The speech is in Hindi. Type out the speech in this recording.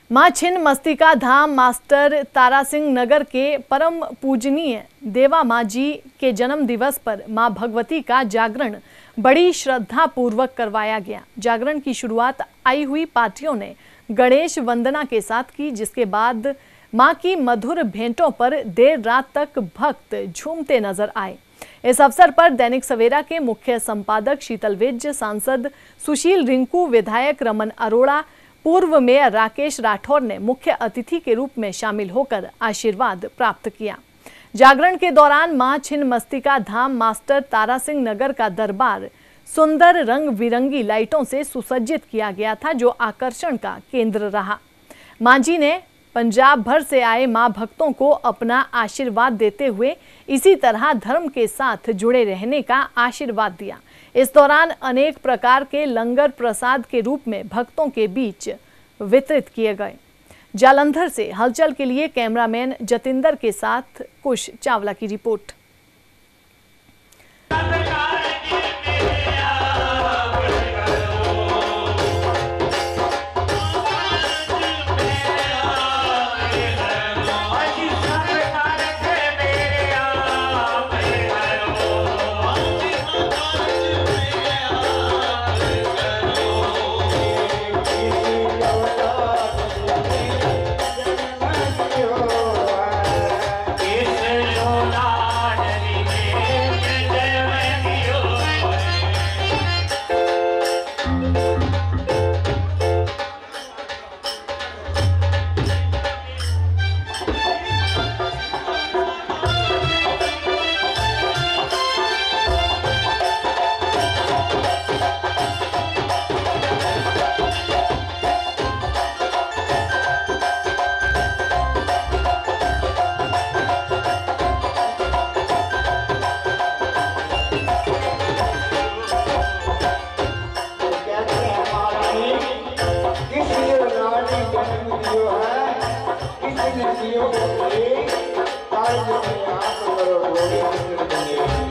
मां छिन्नमस्तिका धाम मास्टर तारा सिंह नगर के परम पूजनीय देवा मां जी के जन्म दिवस पर मां भगवती का जागरण बड़ी श्रद्धा पूर्वक करवाया गया। जागरण की शुरुआत आई हुई पार्टियों ने गणेश वंदना के साथ की, जिसके बाद मां की मधुर भेंटों पर देर रात तक भक्त झूमते नजर आए। इस अवसर पर दैनिक सवेरा के मुख्य संपादक शीतल विज, सांसद सुशील रिंकू, विधायक रमन अरोड़ा, पूर्व मेयर राकेश राठौर ने मुख्य अतिथि के रूप में शामिल होकर आशीर्वाद प्राप्त किया। जागरण के दौरान मां छिन्नमस्तिका धाम मास्टर तारा सिंह नगर का दरबार सुंदर रंग बिरंगी लाइटों से सुसज्जित किया गया था, जो आकर्षण का केंद्र रहा। मां जी ने पंजाब भर से आए मां भक्तों को अपना आशीर्वाद देते हुए इसी तरह धर्म के साथ जुड़े रहने का आशीर्वाद दिया। इस दौरान अनेक प्रकार के लंगर प्रसाद के रूप में भक्तों के बीच वितरित किए गए। जालंधर से हलचल के लिए कैमरामैन जतिंदर के साथ कुश चावला की रिपोर्ट। किसी ने